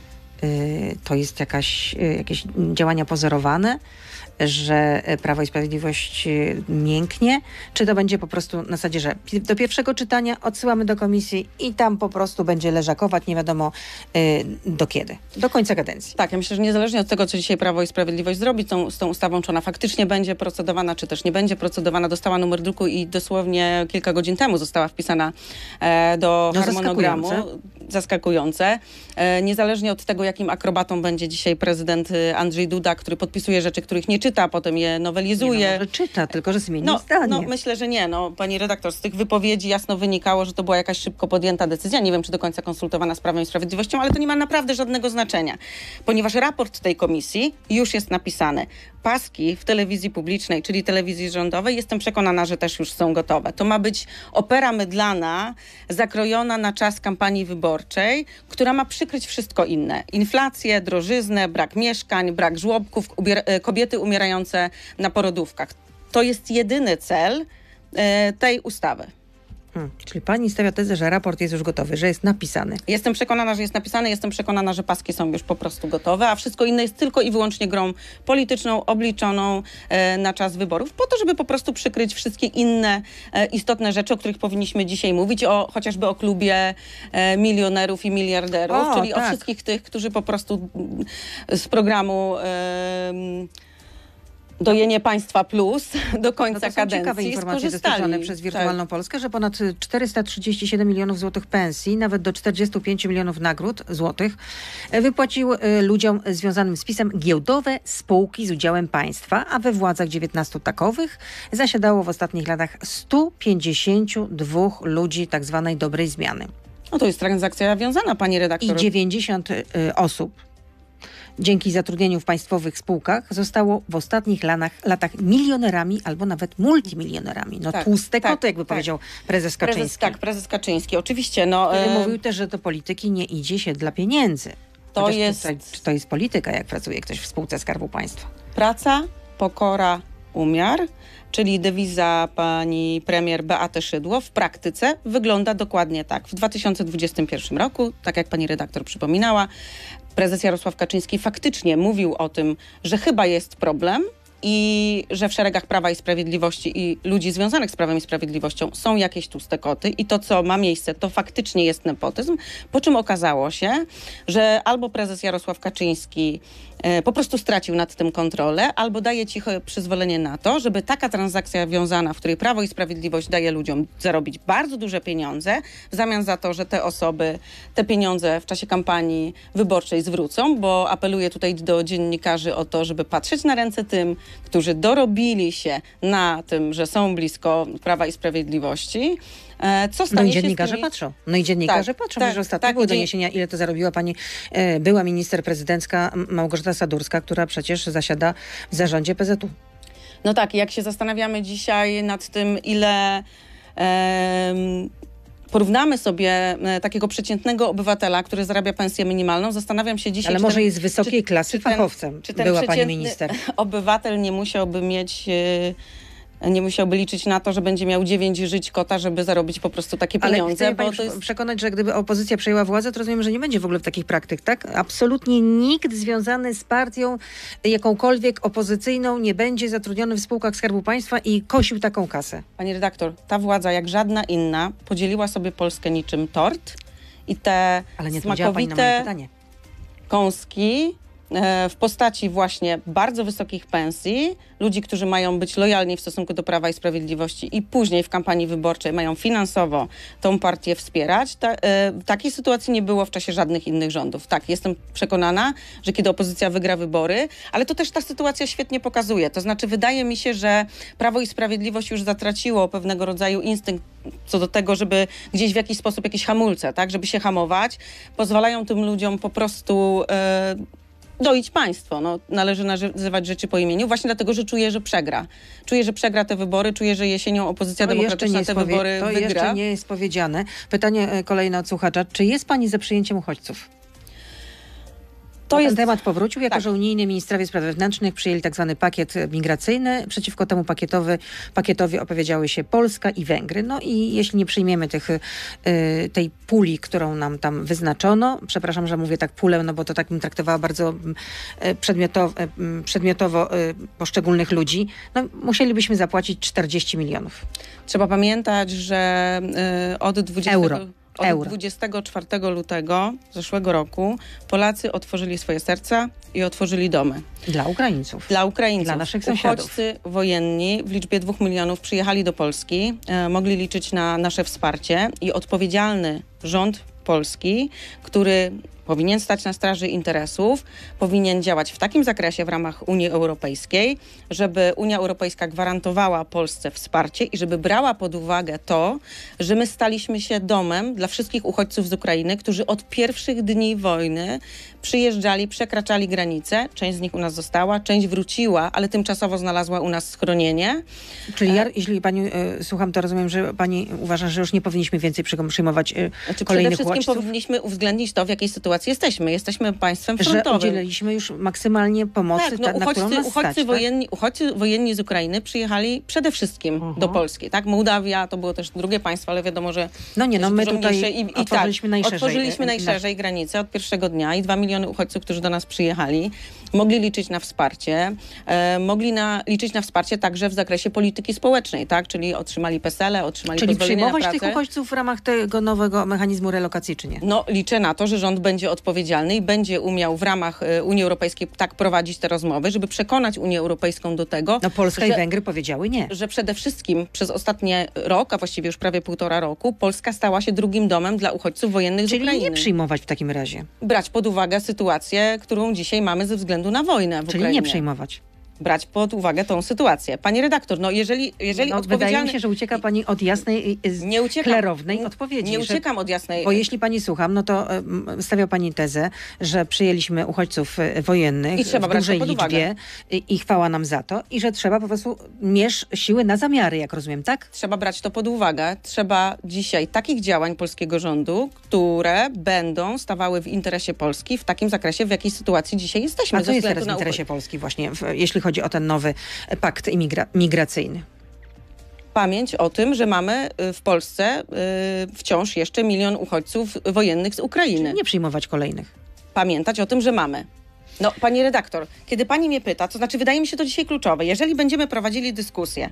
to jest jakieś działania pozorowane, że Prawo i Sprawiedliwość mięknie, czy to będzie po prostu na zasadzie, że do pierwszego czytania odsyłamy do komisji i tam po prostu będzie leżakować nie wiadomo do kiedy, do końca kadencji. Tak, ja myślę, że niezależnie od tego, co dzisiaj Prawo i Sprawiedliwość zrobi z tą ustawą, czy ona faktycznie będzie procedowana, czy też nie będzie procedowana, dostała numer druku i dosłownie kilka godzin temu została wpisana do harmonogramu. Zaskakujące. Niezależnie od tego, jakim akrobatą będzie dzisiaj prezydent Andrzej Duda, który podpisuje rzeczy, których nie czyta, a potem je nowelizuje. Nie, no, może czyta, tylko że zmieni zdanie. No myślę, że nie. No, pani redaktor, z tych wypowiedzi jasno wynikało, że to była jakaś szybko podjęta decyzja. Nie wiem, czy do końca konsultowana z Prawem i Sprawiedliwością, ale to nie ma naprawdę żadnego znaczenia, ponieważ raport tej komisji już jest napisany. Paski w telewizji publicznej, czyli telewizji rządowej, jestem przekonana, że też już są gotowe. To ma być opera mydlana, zakrojona na czas kampanii wyborczej, która ma przykryć wszystko inne. Inflację, drożyznę, brak mieszkań, brak żłobków, kobiety umierające na porodówkach. To jest jedyny cel tej ustawy. Czyli pani stawia tezę, że raport jest już gotowy, że jest napisany. Jestem przekonana, że jest napisany, jestem przekonana, że paski są już po prostu gotowe, a wszystko inne jest tylko i wyłącznie grą polityczną, obliczoną na czas wyborów, po to, żeby po prostu przykryć wszystkie inne istotne rzeczy, o których powinniśmy dzisiaj mówić, chociażby o klubie milionerów i miliarderów, czyli tak. o wszystkich tych, którzy po prostu z programu Dojenie Państwa Plus do końca to są kadencji ciekawe informacje skorzystali. dostarczone przez Wirtualną Polskę, że ponad 437 milionów złotych pensji, nawet do 45 milionów nagród złotych wypłacił ludziom związanym z PiS-em giełdowe spółki z udziałem państwa, a we władzach 19 takowych zasiadało w ostatnich latach 152 ludzi tak zwanej dobrej zmiany. No to jest transakcja wiązana, pani redaktor. I 90 osób dzięki zatrudnieniu w państwowych spółkach zostało w ostatnich latach milionerami albo nawet multimilionerami. No Tak, tłuste tak, koty, jakby tak. powiedział prezes Kaczyński. Prezes Kaczyński. Oczywiście. No, Który mówił też, że do polityki nie idzie się dla pieniędzy. To Chociaż jest- tutaj, czy to jest polityka, jak pracuje ktoś w spółce Skarbu Państwa? praca, pokora, umiar, czyli dewiza pani premier Beaty Szydło w praktyce wygląda dokładnie tak. W 2021 roku, tak jak pani redaktor przypominała, prezes Jarosław Kaczyński faktycznie mówił o tym, że chyba jest problem i że w szeregach Prawa i Sprawiedliwości i ludzi związanych z Prawem i Sprawiedliwością są jakieś tłuste koty i to, co ma miejsce, to faktycznie jest nepotyzm, po czym okazało się, że albo prezes Jarosław Kaczyński po prostu stracił nad tym kontrolę, albo daje ciche przyzwolenie na to, żeby taka transakcja wiązana, w której Prawo i Sprawiedliwość daje ludziom zarobić bardzo duże pieniądze, w zamian za to, że te osoby te pieniądze w czasie kampanii wyborczej zwrócą, bo apeluję tutaj do dziennikarzy o to, żeby patrzeć na ręce tym, którzy dorobili się na tym, że są blisko Prawa i Sprawiedliwości. Co stanie No i się dziennikarze z tymi... patrzą. No i dziennikarze patrzą, że ostatnio były doniesienia, ile to zarobiła pani była minister prezydencka Małgorzata Sadurska, która przecież zasiada w zarządzie PZU. No tak, jak się zastanawiamy dzisiaj nad tym, ile porównamy sobie takiego przeciętnego obywatela, który zarabia pensję minimalną, zastanawiam się dzisiaj... Ale czy może ten- jest wysokiej klasy czy ten- fachowcem, czy ten była pani przeciętny minister. Obywatel nie musiałby mieć... Nie musiałby liczyć na to, że będzie miał 9 żyć kota, żeby zarobić po prostu takie Ale pieniądze, chcę bo pani to jest... przekonać, że gdyby opozycja przejęła władzę, to rozumiem, że nie będzie w ogóle takich praktyk, tak? Absolutnie nikt związany z partią jakąkolwiek opozycyjną nie będzie zatrudniony w spółkach Skarbu Państwa i kosił taką kasę. Pani redaktor, ta władza, jak żadna inna, podzieliła sobie Polskę niczym tort i te Ale nie odpowiedziała pani na moje smakowite pytanie. kąski w postaci właśnie bardzo wysokich pensji, ludzi, którzy mają być lojalni w stosunku do Prawa i Sprawiedliwości i później w kampanii wyborczej mają finansowo tą partię wspierać. Takiej sytuacji nie było w czasie żadnych innych rządów. Tak, jestem przekonana, że kiedy opozycja wygra wybory, ale to też ta sytuacja świetnie pokazuje. To znaczy wydaje mi się, że Prawo i Sprawiedliwość już zatraciło pewnego rodzaju instynkt co do tego, żeby gdzieś w jakiś sposób jakieś hamulce, tak, żeby się hamować, pozwalają tym ludziom po prostu doić państwo. No, należy nazywać rzeczy po imieniu, właśnie dlatego, że czuję, że przegra. Czuję, że przegra te wybory, czuję, że jesienią opozycja demokratyczna te wybory wygra. To jeszcze nie jest powiedziane. Pytanie kolejne od słuchacza. Czy jest pani za przyjęciem uchodźców? Ten temat powrócił, jako że unijni ministrowie spraw wewnętrznych przyjęli tak zwany pakiet migracyjny. Przeciwko temu pakietowi opowiedziały się Polska i Węgry. No i jeśli nie przyjmiemy tej puli, którą nam tam wyznaczono, przepraszam, że mówię tak pulę, no bo to tak bym traktowała bardzo przedmiotowo poszczególnych ludzi, no musielibyśmy zapłacić 40 milionów. Trzeba pamiętać, że od 24 lutego zeszłego roku Polacy otworzyli swoje serca i otworzyli domy. Dla Ukraińców. Dla naszych sąsiadów. Uchodźcy wojenni w liczbie 2 milionów przyjechali do Polski, mogli liczyć na nasze wsparcie i odpowiedzialny rząd Polski, który powinien stać na straży interesów, powinien działać w takim zakresie w ramach Unii Europejskiej, żeby Unia Europejska gwarantowała Polsce wsparcie i żeby brała pod uwagę to, że my staliśmy się domem dla wszystkich uchodźców z Ukrainy, którzy od pierwszych dni wojny przyjeżdżali, przekraczali granice. Część z nich u nas została, część wróciła, ale tymczasowo znalazła u nas schronienie. Czyli jeśli pani słucham, to rozumiem, że pani uważa, że już nie powinniśmy więcej przyjmować kolejnych Przede wszystkim uchodźców? powinniśmy uwzględnić to, w jakiej sytuacji jesteśmy. Jesteśmy państwem frontowym. Że udzieliliśmy już maksymalnie pomocy, na którą nas stać, uchodźcy wojenni z Ukrainy przyjechali przede wszystkim do Polski. Tak? Mołdawia to było też drugie państwo, ale wiadomo, że my tutaj otworzyliśmy najszerzej granice od pierwszego dnia i 2 miliony uchodźców, którzy do nas przyjechali, mogli liczyć na wsparcie. Liczyć na wsparcie także w zakresie polityki społecznej, tak? Czyli otrzymali PESEL-e, otrzymali pozwolenie na pracę. Czyli przyjmować tych uchodźców w ramach tego nowego mechanizmu relokacji, czy nie? No, liczę na to, że rząd będzie odpowiedzialny i będzie umiał w ramach Unii Europejskiej tak prowadzić te rozmowy, żeby przekonać Unię Europejską do tego, no Polska i Węgry powiedziały nie. Że przede wszystkim przez ostatni rok, a właściwie już prawie 1,5 roku, Polska stała się drugim domem dla uchodźców wojennych z Ukrainy. Czyli nie przyjmować w takim razie. Brać pod uwagę sytuację, którą dzisiaj mamy ze względu na wojnę w Ukrainie. Czyli nie przyjmować. Brać pod uwagę tą sytuację. Pani redaktor, no jeżeli wydaje mi się, że ucieka pani od jasnej, klarownej odpowiedzi. Nie uciekam od jasnej... Bo jeśli pani słucham, no to stawia pani tezę, że przyjęliśmy uchodźców wojennych w dużej liczbie i chwała nam za to i że trzeba po prostu mierz siły na zamiary, jak rozumiem, tak? Trzeba brać to pod uwagę. Trzeba dzisiaj takich działań polskiego rządu, które będą stawały w interesie Polski w takim zakresie, w jakiej sytuacji dzisiaj jesteśmy. A co jest teraz w interesie Polski właśnie, jeśli chodzi o ten nowy pakt migracyjny? Pamięć o tym, że mamy w Polsce wciąż jeszcze 1 milion uchodźców wojennych z Ukrainy. Czyli nie przyjmować kolejnych. Pamiętać o tym, że mamy. No, pani redaktor, kiedy pani mnie pyta, to znaczy wydaje mi się to dzisiaj kluczowe, jeżeli będziemy prowadzili dyskusję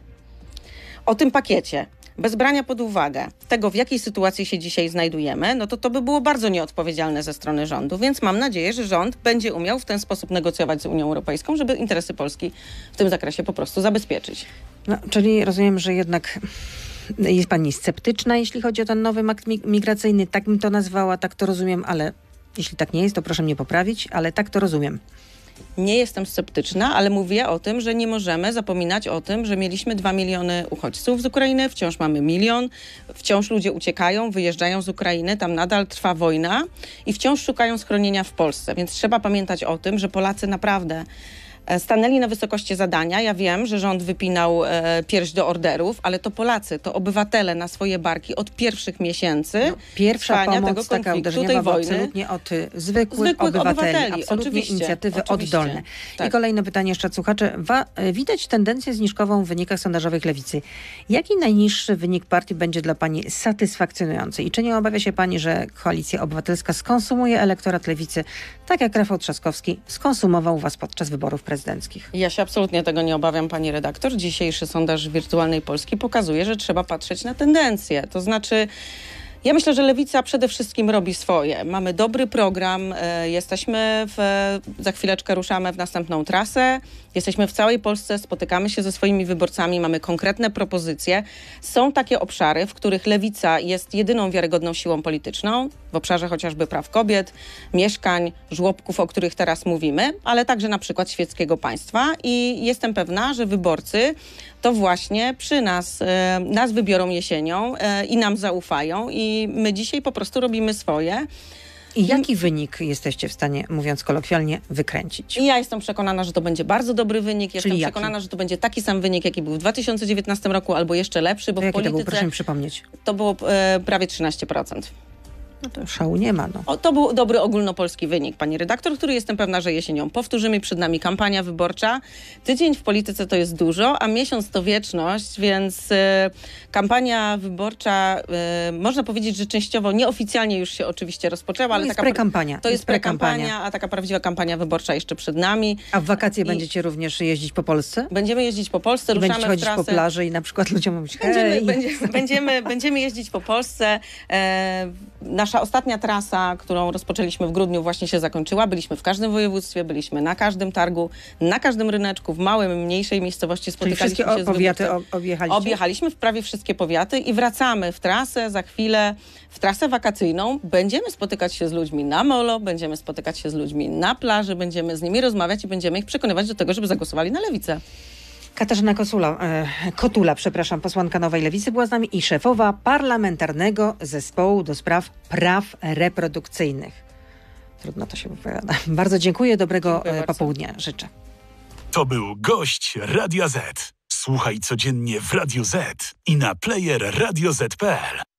o tym pakiecie, bez brania pod uwagę tego, w jakiej sytuacji się dzisiaj znajdujemy, no to by było bardzo nieodpowiedzialne ze strony rządu, więc mam nadzieję, że rząd będzie umiał w ten sposób negocjować z Unią Europejską, żeby interesy Polski w tym zakresie po prostu zabezpieczyć. No, czyli rozumiem, że jednak jest pani sceptyczna, jeśli chodzi o ten nowy akt migracyjny, tak bym to nazwała, tak to rozumiem, ale jeśli tak nie jest, to proszę mnie poprawić, ale tak to rozumiem. Nie jestem sceptyczna, ale mówię o tym, że nie możemy zapominać o tym, że mieliśmy 2 miliony uchodźców z Ukrainy, wciąż mamy 1 milion, wciąż ludzie uciekają, wyjeżdżają z Ukrainy, tam nadal trwa wojna i wciąż szukają schronienia w Polsce, więc trzeba pamiętać o tym, że Polacy naprawdę stanęli na wysokości zadania. Ja wiem, że rząd wypinał pierś do orderów, ale to Polacy, to obywatele na swoje barki od pierwszych miesięcy pierwsza pomoc tego taka uderzeniowa wojny absolutnie od zwykłych obywateli. Absolutnie inicjatywy oddolne. Tak. I kolejne pytanie jeszcze od słuchaczy. Widać tendencję zniżkową w wynikach sondażowych Lewicy. Jaki najniższy wynik partii będzie dla pani satysfakcjonujący? I czy nie obawia się pani, że Koalicja Obywatelska skonsumuje elektorat Lewicy, tak jak Rafał Trzaskowski skonsumował was podczas wyborów prezydenckich? Ja się absolutnie tego nie obawiam, pani redaktor. Dzisiejszy sondaż Wirtualnej Polski pokazuje, że trzeba patrzeć na tendencje. To znaczy, Ja myślę, że Lewica przede wszystkim robi swoje. Mamy dobry program, za chwileczkę ruszamy w następną trasę, jesteśmy w całej Polsce, spotykamy się ze swoimi wyborcami, mamy konkretne propozycje. Są takie obszary, w których Lewica jest jedyną wiarygodną siłą polityczną, w obszarze chociażby praw kobiet, mieszkań, żłobków, o których teraz mówimy, ale także na przykład świeckiego państwa i jestem pewna, że wyborcy to właśnie przy nas wybiorą jesienią i nam zaufają i my dzisiaj po prostu robimy swoje. I jaki wynik jesteście w stanie, mówiąc kolokwialnie, wykręcić? I ja jestem przekonana, że to będzie bardzo dobry wynik. Jestem Czyli przekonana, jaki? że to będzie taki sam wynik, jaki był w 2019 roku, albo jeszcze lepszy, bo To w jaki to był? polityce Proszę mi przypomnieć. to było prawie 13%. No to szału nie ma, no. To był dobry ogólnopolski wynik, pani redaktor, który jestem pewna, że jesienią powtórzymy. Przed nami kampania wyborcza. Tydzień w polityce to jest dużo, a miesiąc to wieczność, więc kampania wyborcza, można powiedzieć, że częściowo, nieoficjalnie już się oczywiście rozpoczęła, ale taka prekampania. to jest prekampania, a taka prawdziwa kampania wyborcza jeszcze przed nami. A w wakacje będziecie również jeździć po Polsce? Będziemy jeździć po Polsce, I ruszamy będziecie w chodzić trasę. po plaży i na przykład ludziom mówić hej. Będziemy jeździć po Polsce. Nasza ostatnia trasa, którą rozpoczęliśmy w grudniu, właśnie się zakończyła. Byliśmy w każdym województwie, byliśmy na każdym targu, na każdym ryneczku, w małym, mniejszej miejscowości. Czyli Spotykaliśmy wszystkie się z powiaty wybórcami. objechaliście? Objechaliśmy prawie wszystkie powiaty i wracamy w trasę za chwilę, w trasę wakacyjną. Będziemy spotykać się z ludźmi na molo, będziemy spotykać się z ludźmi na plaży, będziemy z nimi rozmawiać i będziemy ich przekonywać do tego, żeby zagłosowali na Lewicę. Katarzyna Kotula, posłanka Nowej Lewicy była z nami i szefowa Parlamentarnego Zespołu do Spraw Praw Reprodukcyjnych. Trudno to się wypowiada. Bardzo dziękuję, dobrego Dziękuję bardzo. popołudnia życzę. To był gość Radia Z. Słuchaj codziennie w Radio Z i na player radioz.pl.